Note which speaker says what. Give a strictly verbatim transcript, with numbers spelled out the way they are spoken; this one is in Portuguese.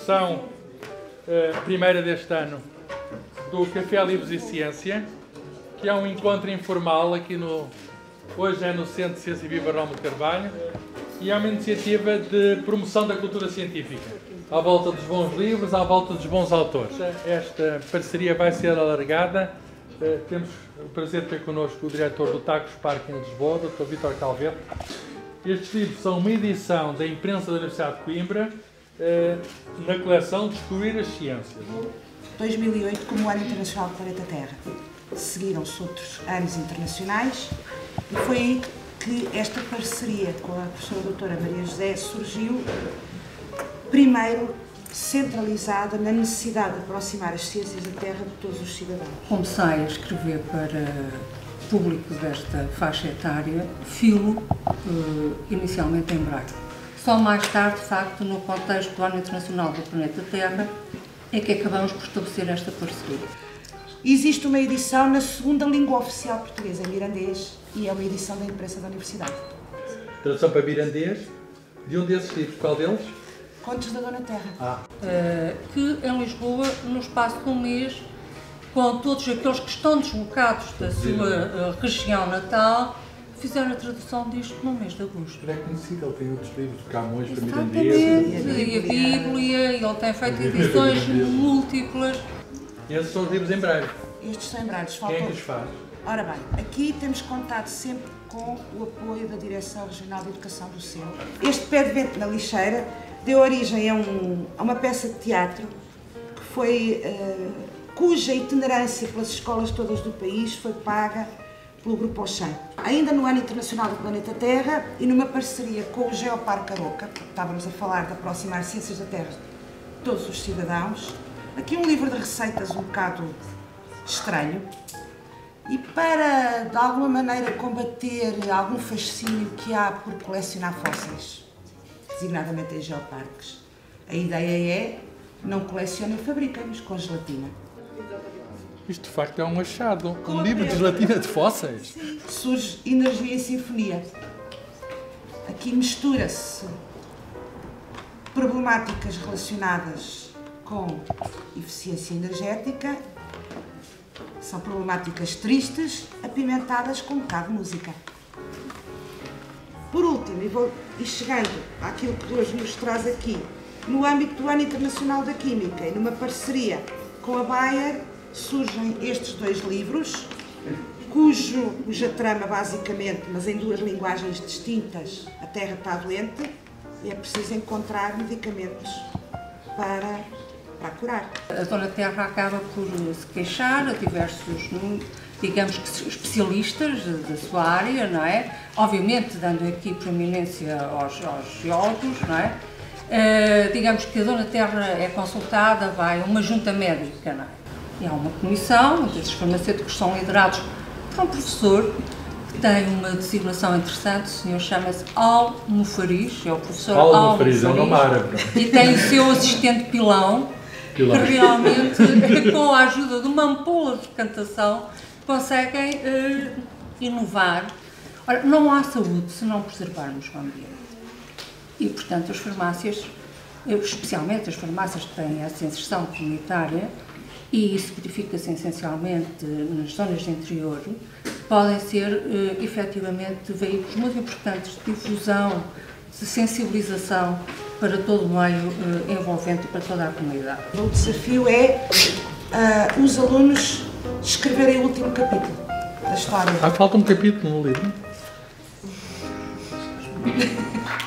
Speaker 1: versão uh, primeira deste ano do Café Livros e Ciência, que é um encontro informal aqui no... Hoje é no Centro de Ciência Viva Rómulo Carvalho e é uma iniciativa de promoção da cultura científica, à volta dos bons livros, à volta dos bons autores. Esta parceria vai ser alargada. Uh, temos o prazer de ter connosco o diretor do Tagus Park em Lisboa, doutor Vítor Calvet. Estes livros são uma edição da imprensa da Universidade de Coimbra, uh, na coleção Descobrir as Ciências.
Speaker 2: dois mil e oito como o Ano Internacional do Planeta Terra. Seguiram-se outros anos internacionais e foi aí que esta parceria com a professora doutora Maria José surgiu, primeiro centralizada na necessidade de aproximar as ciências da Terra de todos os cidadãos.
Speaker 3: Comecei a escrever para público desta faixa etária, filo, inicialmente em braille. Só mais tarde, de facto, no contexto do Ano Internacional do Planeta Terra, é que acabamos por estabelecer esta parceria.
Speaker 2: Existe uma edição na segunda língua oficial portuguesa, em mirandês, e é uma edição da imprensa da Universidade.
Speaker 1: Tradução para mirandês, de um desses livros, qual deles?
Speaker 2: Contos da Dona Terra.
Speaker 1: Ah.
Speaker 3: Uh, que em Lisboa, no espaço de um mês, com todos aqueles que estão deslocados da sua uh, região natal, fizeram a tradução disto no mês de agosto.
Speaker 1: Ele é conhecido, ele tem outros livros, Camões para
Speaker 3: Exatamente,
Speaker 1: mirandês.
Speaker 3: e a Bíblia, e ele tem feito edições múltiplas.
Speaker 1: Esses são os livros em braille.
Speaker 2: Estes são em braille.
Speaker 1: Quem é que os faz?
Speaker 2: Ora bem, aqui temos contado sempre com o apoio da Direção Regional de Educação do C E U. Este Pé de Vento na Lixeira deu origem a, um, a uma peça de teatro que foi, uh, cuja itinerância pelas escolas todas do país foi paga pelo Grupo Auchan. Ainda no Ano Internacional do Planeta Terra e numa parceria com o Geoparque Aroca, porque estávamos a falar de aproximar ciências da Terra de todos os cidadãos, aqui um livro de receitas um bocado estranho, e para, de alguma maneira, combater algum fascínio que há por colecionar fósseis, designadamente em geoparques, a ideia é não colecionem, fabriquem-nos com gelatina.
Speaker 1: Isto de facto é um achado, um livro de gelatina de fósseis.
Speaker 2: Surge Energia em Sinfonia. Aqui mistura-se problemáticas relacionadas com eficiência energética, são problemáticas tristes, apimentadas com um bocado de música. Por último, e, vou, e chegando àquilo que hoje nos traz aqui, no âmbito do Ano Internacional da Química e numa parceria com a Bayer, surgem estes dois livros, cujo, cuja trama basicamente, mas em duas linguagens distintas, a Terra está doente e é preciso encontrar medicamentos para, para curar.
Speaker 3: A Dona Terra acaba por se queixar a diversos, digamos que especialistas da sua área, não é? Obviamente dando aqui proeminência aos, aos geólogos, não é? Uh, digamos que a Dona Terra é consultada, vai a uma junta médica, não é? E há uma comissão, esses farmacêuticos são liderados por um professor que tem uma designação interessante, o senhor chama-se Al-Mufariz, é o professor Al-Mufariz,
Speaker 1: é um nome árabe.
Speaker 3: E tem o seu assistente Pilão, Pilão. Que realmente, com a ajuda de uma ampola de decantação, conseguem uh, inovar. Ora, não há saúde se não preservarmos o ambiente. E, portanto, as farmácias, especialmente as farmácias que têm essa inserção comunitária, e isso verifica-se essencialmente nas zonas de interior, podem ser, uh, efetivamente, veículos muito importantes de difusão, de sensibilização para todo o meio uh, envolvente e para toda a comunidade.
Speaker 2: O desafio é uh, os alunos escreverem o último capítulo da história.
Speaker 1: Ah, falta um capítulo no livro.